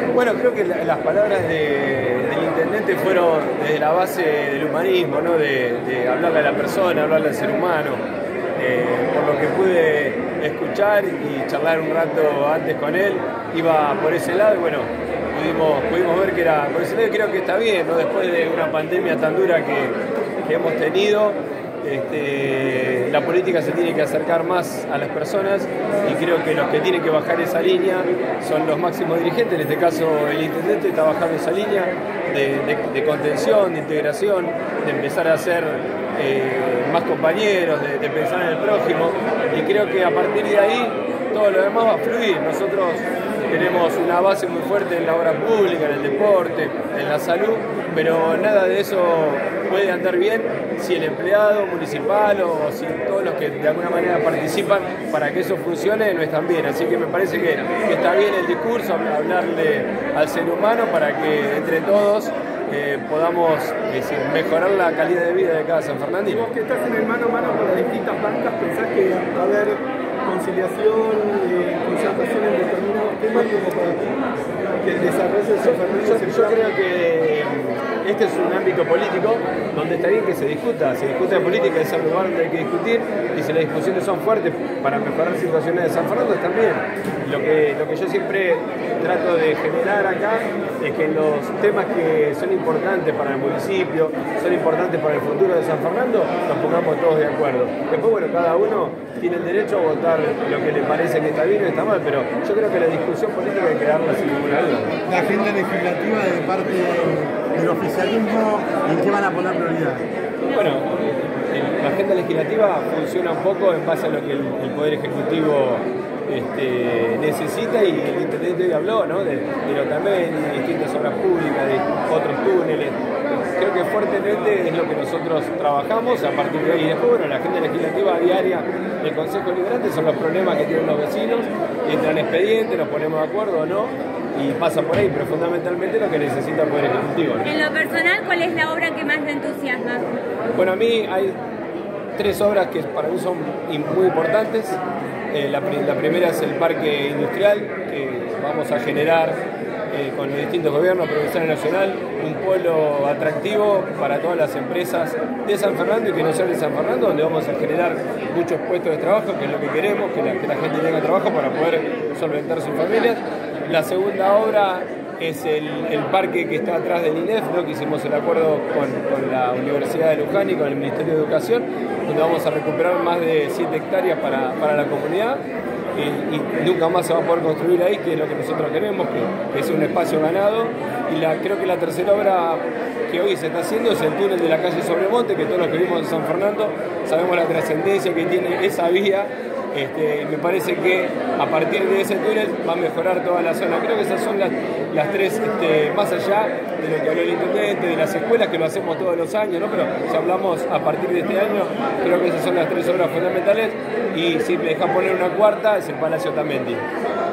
Bueno, creo que las palabras del intendente fueron desde la base del humanismo, ¿no? De hablarle a la persona, hablarle al ser humano. Por lo que pude escuchar y charlar un rato antes con él, iba por ese lado y bueno, pudimos ver que era por ese lado y creo que está bien, ¿no? Después de una pandemia tan dura que hemos tenido. La política se tiene que acercar más a las personas y creo que los que tienen que bajar esa línea son los máximos dirigentes, en este caso el intendente está bajando esa línea de contención, de integración, de empezar a ser más compañeros, de pensar en el prójimo y creo que a partir de ahí todo lo demás va a fluir. Nosotros tenemos una base muy fuerte en la obra pública, en el deporte, en la salud, pero nada de eso puede andar bien si el empleado municipal o si todos los que de alguna manera participan para que eso funcione no están bien. Así que me parece que está bien el discurso, hablarle al ser humano para que entre todos podamos mejorar la calidad de vida de cada sanfernandino. Vos que estás en el mano a mano con las distintas bancas, ¿pensás que va a haber conciliación, concertación en determinados temas como para que el desarrollo de Sanfernando Yo creo que este es un ámbito político donde está bien que se discuta de política, es un lugar donde hay que discutir y si las discusiones son fuertes para mejorar situaciones de San Fernando también. Lo que yo siempre trato de generar acá es que los temas que son importantes para el municipio, son importantes para el futuro de San Fernando, nos pongamos todos de acuerdo. Después, bueno, cada uno tiene el derecho a votar lo que le parece que está bien o está mal, pero yo creo que la discusión política hay que darla sin ninguna duda. La agenda legislativa de parte del oficialismo, ¿en qué van a poner prioridad? Bueno, la agenda legislativa funciona un poco en base a lo que el Poder Ejecutivo necesita y el intendente hoy habló, ¿no? de también de distintas obras públicas, de otros túneles. Creo que fuertemente es lo que nosotros trabajamos a partir de ahí. Y después, bueno, la agenda legislativa diaria del Consejo Deliberante son los problemas que tienen los vecinos, entran expedientes, nos ponemos de acuerdo o no, y pasa por ahí, pero fundamentalmente lo que necesita el Poder Ejecutivo, ¿no? En lo personal, ¿cuál es la obra que más le entusiasma? Bueno, a mí hay tres obras que para mí son muy importantes. La primera es el parque industrial, que vamos a generar con los distintos gobiernos, provincial y nacional, un polo atractivo para todas las empresas de San Fernando y que no sean de San Fernando, donde vamos a generar muchos puestos de trabajo, que es lo que queremos, que la gente tenga trabajo para poder solventar sus familias. La segunda obra es el parque que está atrás del INEF, ¿no? Que hicimos el acuerdo con la Universidad de Luján y con el Ministerio de Educación, donde vamos a recuperar más de 7 hectáreas para la comunidad y nunca más se va a poder construir ahí, que es lo que nosotros queremos, que es un espacio ganado. Y creo que la tercera obra que hoy se está haciendo es el túnel de la calle Sobremonte, que todos los que vivimos en San Fernando sabemos la trascendencia que tiene esa vía. Me parece que a partir de ese túnel va a mejorar toda la zona. Creo que esas son las tres, más allá de lo que habló el intendente, de las escuelas, que lo hacemos todos los años, ¿no? Pero si hablamos a partir de este año, creo que esas son las tres obras fundamentales. Y si me dejan poner una cuarta, es el Palacio Tamendi.